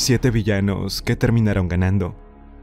7 villanos que terminaron ganando.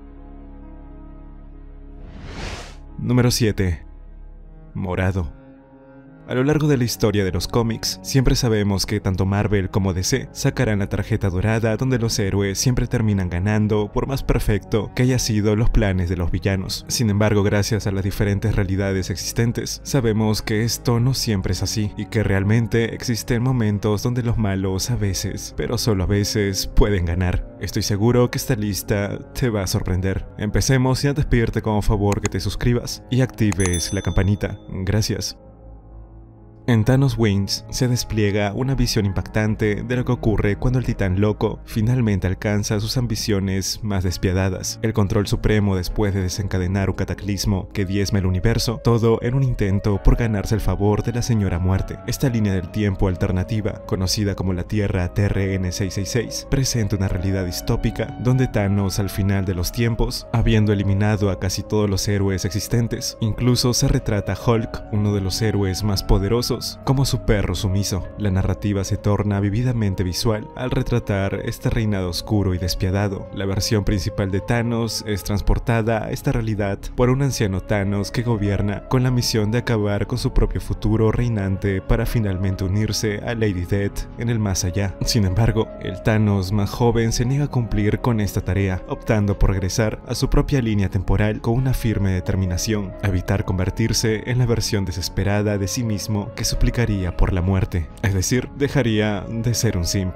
Número 7. Morado. A lo largo de la historia de los cómics, siempre sabemos que tanto Marvel como DC sacarán la tarjeta dorada donde los héroes siempre terminan ganando por más perfecto que hayan sido los planes de los villanos. Sin embargo, gracias a las diferentes realidades existentes, sabemos que esto no siempre es así y que realmente existen momentos donde los malos a veces, pero solo a veces, pueden ganar. Estoy seguro que esta lista te va a sorprender. Empecemos y antes pedirte como favor que te suscribas y actives la campanita. Gracias. En Thanos Wins se despliega una visión impactante de lo que ocurre cuando el titán loco finalmente alcanza sus ambiciones más despiadadas, el control supremo después de desencadenar un cataclismo que diezma el universo, todo en un intento por ganarse el favor de la Señora Muerte. Esta línea del tiempo alternativa, conocida como la Tierra TRN-666, presenta una realidad distópica donde Thanos al final de los tiempos, habiendo eliminado a casi todos los héroes existentes, incluso se retrata a Hulk, uno de los héroes más poderosos, como su perro sumiso. La narrativa se torna vividamente visual al retratar este reinado oscuro y despiadado. La versión principal de Thanos es transportada a esta realidad por un anciano Thanos que gobierna con la misión de acabar con su propio futuro reinante para finalmente unirse a Lady Death en el más allá. Sin embargo, el Thanos más joven se niega a cumplir con esta tarea, optando por regresar a su propia línea temporal con una firme determinación, a evitar convertirse en la versión desesperada de sí mismo que suplicaría por la muerte, es decir, dejaría de ser un simp.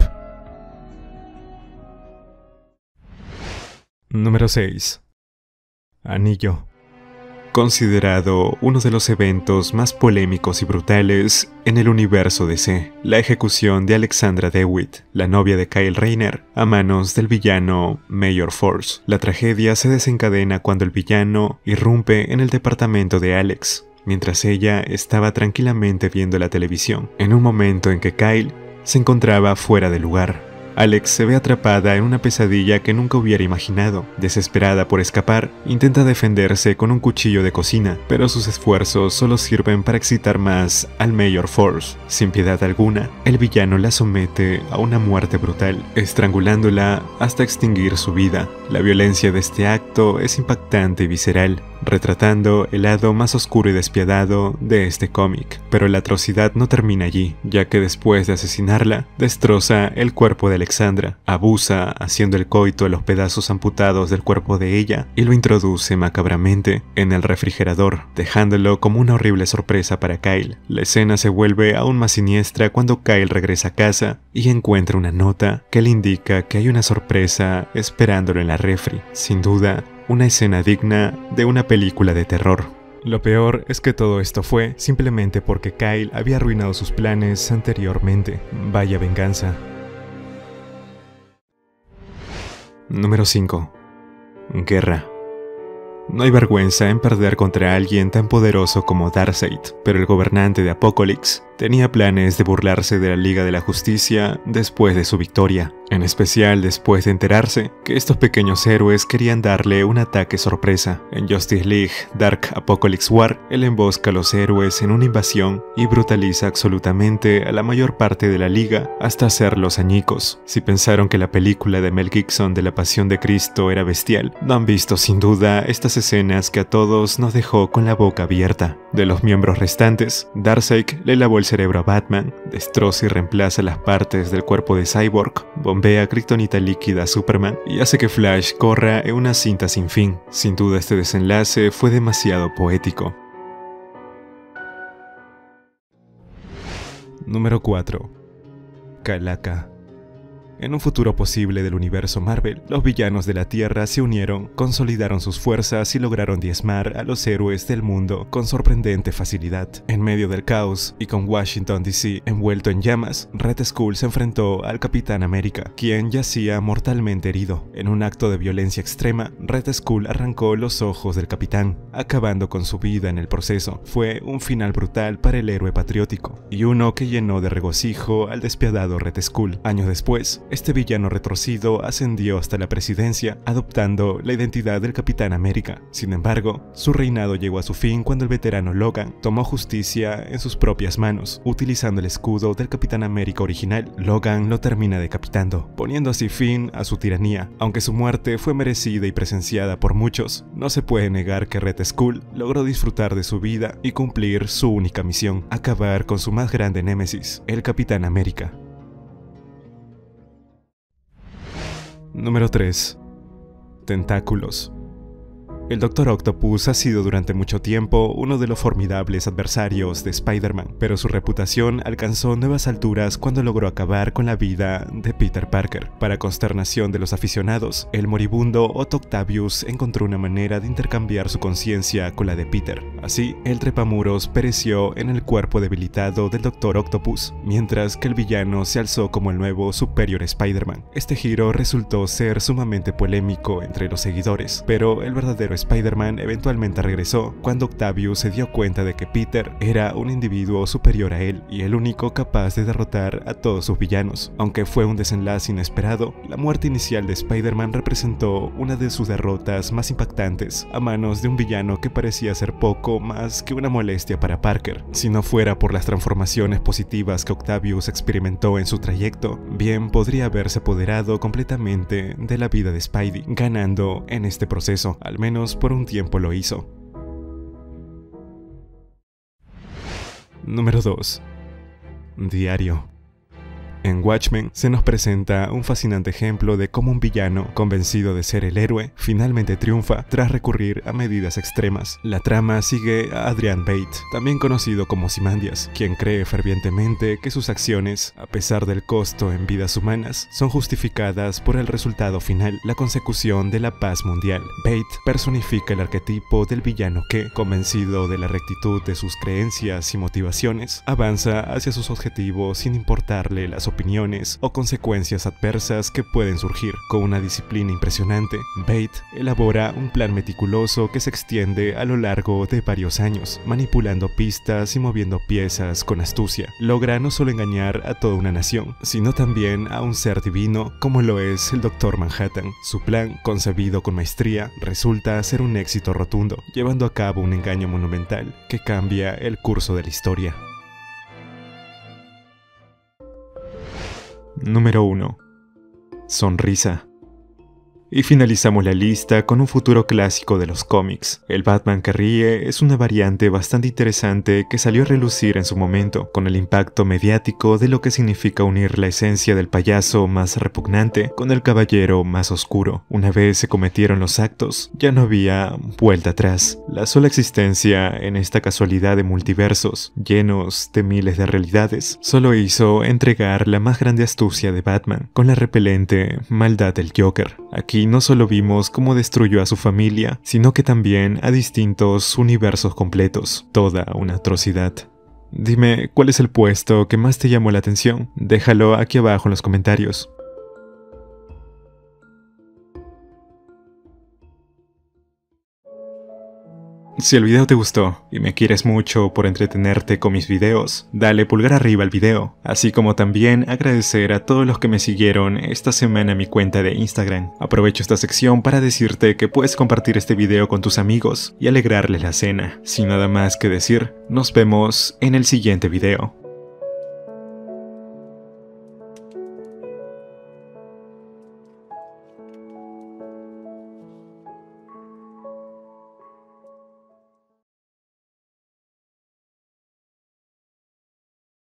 Número 6. Anillo. Considerado uno de los eventos más polémicos y brutales en el universo DC, la ejecución de Alexandra Dewitt, la novia de Kyle Rayner, a manos del villano Major Force. La tragedia se desencadena cuando el villano irrumpe en el departamento de Alex, mientras ella estaba tranquilamente viendo la televisión, en un momento en que Kyle se encontraba fuera de lugar. Alex se ve atrapada en una pesadilla que nunca hubiera imaginado. Desesperada por escapar, intenta defenderse con un cuchillo de cocina, pero sus esfuerzos solo sirven para excitar más al Major Force. Sin piedad alguna, el villano la somete a una muerte brutal, estrangulándola hasta extinguir su vida. La violencia de este acto es impactante y visceral, retratando el lado más oscuro y despiadado de este cómic. Pero la atrocidad no termina allí, ya que después de asesinarla, destroza el cuerpo de Alexandra, abusa haciendo el coito a los pedazos amputados del cuerpo de ella y lo introduce macabramente en el refrigerador, dejándolo como una horrible sorpresa para Kyle. La escena se vuelve aún más siniestra cuando Kyle regresa a casa y encuentra una nota que le indica que hay una sorpresa esperándolo en la refri. Sin duda, una escena digna de una película de terror. Lo peor es que todo esto fue simplemente porque Kyle había arruinado sus planes anteriormente. Vaya venganza. Número 5. Guerra. No hay vergüenza en perder contra alguien tan poderoso como Darkseid, pero el gobernante de Apokolips tenía planes de burlarse de la Liga de la Justicia después de su victoria, en especial después de enterarse que estos pequeños héroes querían darle un ataque sorpresa. En Justice League Dark Apokolips War, él embosca a los héroes en una invasión y brutaliza absolutamente a la mayor parte de la Liga hasta hacerlos añicos. Si pensaron que la película de Mel Gibson de la Pasión de Cristo era bestial, no han visto sin duda estas escenas que a todos nos dejó con la boca abierta. De los miembros restantes, Darkseid le lavó el cerebro a Batman, destroza y reemplaza las partes del cuerpo de Cyborg, bombea kriptonita líquida a Superman y hace que Flash corra en una cinta sin fin. Sin duda este desenlace fue demasiado poético. Número 4. Calaca. En un futuro posible del universo Marvel, los villanos de la Tierra se unieron, consolidaron sus fuerzas y lograron diezmar a los héroes del mundo con sorprendente facilidad. En medio del caos y con Washington DC envuelto en llamas, Red Skull se enfrentó al Capitán América, quien yacía mortalmente herido. En un acto de violencia extrema, Red Skull arrancó los ojos del capitán, acabando con su vida en el proceso. Fue un final brutal para el héroe patriótico, y uno que llenó de regocijo al despiadado Red Skull. Años después, Este villano retorcido ascendió hasta la presidencia, adoptando la identidad del Capitán América. Sin embargo, su reinado llegó a su fin cuando el veterano Logan tomó justicia en sus propias manos. Utilizando el escudo del Capitán América original, Logan lo termina decapitando, poniendo así fin a su tiranía. Aunque su muerte fue merecida y presenciada por muchos, no se puede negar que Red Skull logró disfrutar de su vida y cumplir su única misión: acabar con su más grande némesis, el Capitán América. Número 3. Tentáculos. El Dr. Octopus ha sido durante mucho tiempo uno de los formidables adversarios de Spider-Man, pero su reputación alcanzó nuevas alturas cuando logró acabar con la vida de Peter Parker. Para consternación de los aficionados, el moribundo Otto Octavius encontró una manera de intercambiar su conciencia con la de Peter. Así, el trepamuros pereció en el cuerpo debilitado del Dr. Octopus, mientras que el villano se alzó como el nuevo Superior Spider-Man. Este giro resultó ser sumamente polémico entre los seguidores, pero el verdadero Spider-Man eventualmente regresó cuando Octavius se dio cuenta de que Peter era un individuo superior a él y el único capaz de derrotar a todos sus villanos. Aunque fue un desenlace inesperado, la muerte inicial de Spider-Man representó una de sus derrotas más impactantes a manos de un villano que parecía ser poco más que una molestia para Parker. Si no fuera por las transformaciones positivas que Octavius experimentó en su trayecto, bien podría haberse apoderado completamente de la vida de Spidey, ganando en este proceso. Al menos por un tiempo lo hizo. Número 2. Diario. En Watchmen se nos presenta un fascinante ejemplo de cómo un villano, convencido de ser el héroe, finalmente triunfa tras recurrir a medidas extremas. La trama sigue a Adrian Bate, también conocido como Ozymandias, quien cree fervientemente que sus acciones, a pesar del costo en vidas humanas, son justificadas por el resultado final, la consecución de la paz mundial. Bate personifica el arquetipo del villano que, convencido de la rectitud de sus creencias y motivaciones, avanza hacia sus objetivos sin importarle las opiniones o consecuencias adversas que pueden surgir. Con una disciplina impresionante, Bate elabora un plan meticuloso que se extiende a lo largo de varios años, manipulando pistas y moviendo piezas con astucia. Logra no solo engañar a toda una nación, sino también a un ser divino como lo es el Dr. Manhattan. Su plan, concebido con maestría, resulta ser un éxito rotundo, llevando a cabo un engaño monumental que cambia el curso de la historia. Número 1. Sonrisa. Y finalizamos la lista con un futuro clásico de los cómics. El Batman que ríe es una variante bastante interesante que salió a relucir en su momento, con el impacto mediático de lo que significa unir la esencia del payaso más repugnante con el caballero más oscuro. Una vez se cometieron los actos, ya no había vuelta atrás. La sola existencia en esta casualidad de multiversos, llenos de miles de realidades, solo hizo entregar la más grande astucia de Batman, con la repelente maldad del Joker. Aquí no solo vimos cómo destruyó a su familia, sino que también a distintos universos completos. Toda una atrocidad. Dime, ¿cuál es el puesto que más te llamó la atención? Déjalo aquí abajo en los comentarios. Si el video te gustó y me quieres mucho por entretenerte con mis videos, dale pulgar arriba al video, así como también agradecer a todos los que me siguieron esta semana en mi cuenta de Instagram. Aprovecho esta sección para decirte que puedes compartir este video con tus amigos y alegrarles la cena. Sin nada más que decir, nos vemos en el siguiente video.